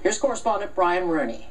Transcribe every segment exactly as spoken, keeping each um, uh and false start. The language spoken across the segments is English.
Here's correspondent Brian Rooney.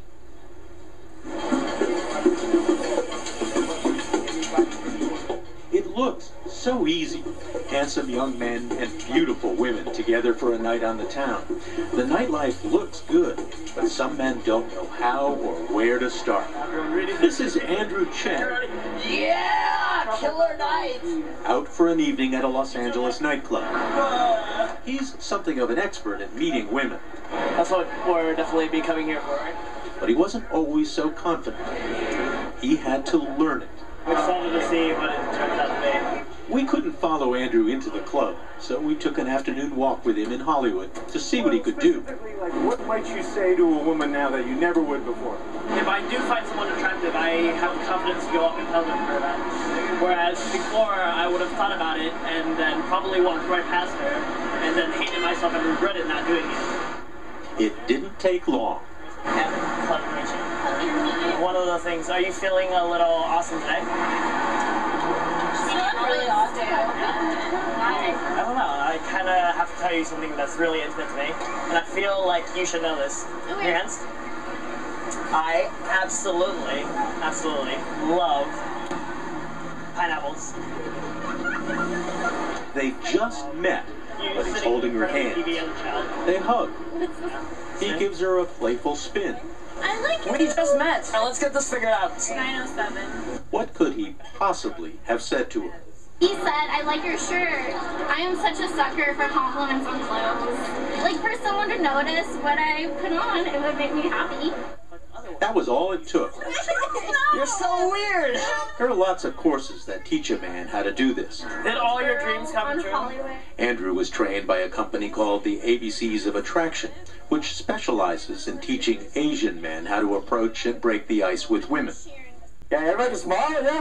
It looks so easy. Handsome young men and beautiful women together for a night on the town. The nightlife looks good, but some men don't know how or where to start. This is Andrew Chen. Yeah! Killer night! Out for an evening at a Los Angeles nightclub. He's something of an expert at meeting women. That's what we're definitely be coming here for, right? But he wasn't always so confident. He had to learn it. We just wanted to see what it turns out to be. We couldn't follow Andrew into the club, so we took an afternoon walk with him in Hollywood to see what he could do. Like, what might you say to a woman now that you never would before? If I do find someone attractive, I have the confidence to go up and tell them her that. Whereas before, I would have thought about it and then probably walked right past her and then hated myself and regretted not doing it. It didn't take long. And collaboration. One of the things, are you feeling a little awesome today? Really awesome. I don't know. I kind of have to tell you something that's really intimate to me, and I feel like you should know this. Okay. Your hands? I absolutely, absolutely love pineapples. They just met, You but he's sitting holding her in front of the hand. T V and the child. They hug. He Yeah. gives her a playful spin. I like it. We just met. Now let's get this figured out. nine oh seven. What could he possibly have said to her? He said, I like your shirt. I am such a sucker for compliments on clothes. Like, for someone to notice what I put on, it would make me happy. That was all it took. You're so weird. There are lots of courses that teach a man how to do this. Did all your dreams come On true? Hollywood. Andrew was trained by a company called the A B Cs of Attraction, which specializes in teaching Asian men how to approach and break the ice with women. Yeah, everybody smile, yeah?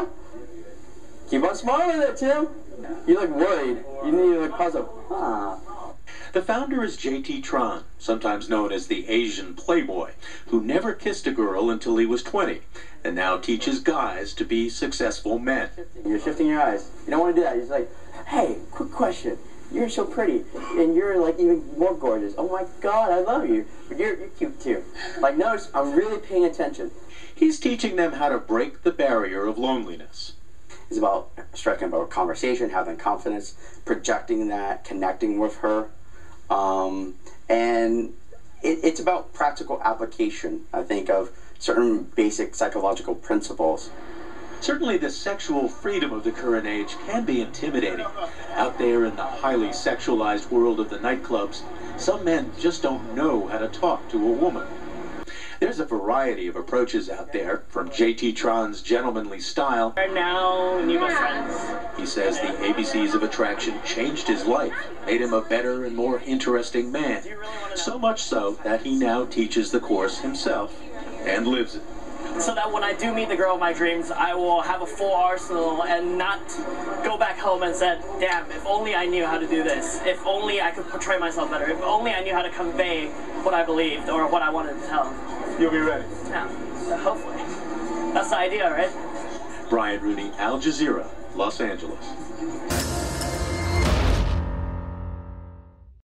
Keep on smiling there, Tim. You look worried. You need to look puzzled. Ah. The founder is J T Tran, sometimes known as the Asian Playboy, who never kissed a girl until he was twenty, and now teaches guys to be successful men. You're shifting your eyes. You don't want to do that. He's like, hey, quick question. You're so pretty, and you're like even more gorgeous. Oh my God, I love you. But you're, you're cute too. Like, notice, I'm really paying attention. He's teaching them how to break the barrier of loneliness. It's about striking about conversation, having confidence, projecting that, connecting with her. Um, and it, it's about practical application, I think, of certain basic psychological principles. Certainly the sexual freedom of the current age can be intimidating. Out there in the highly sexualized world of the nightclubs, some men just don't know how to talk to a woman. There's a variety of approaches out there, from J T Tran's gentlemanly style. Right now, new best friends. He says the A B Cs of Attraction changed his life, made him a better and more interesting man. So much so that he now teaches the course himself and lives it. So that when I do meet the girl of my dreams, I will have a full arsenal and not go back home and say, damn, if only I knew how to do this. If only I could portray myself better. If only I knew how to convey what I believed or what I wanted to tell. You'll be ready. Yeah, hopefully. That's the idea, right? Brian Rooney, Al Jazeera, Los Angeles.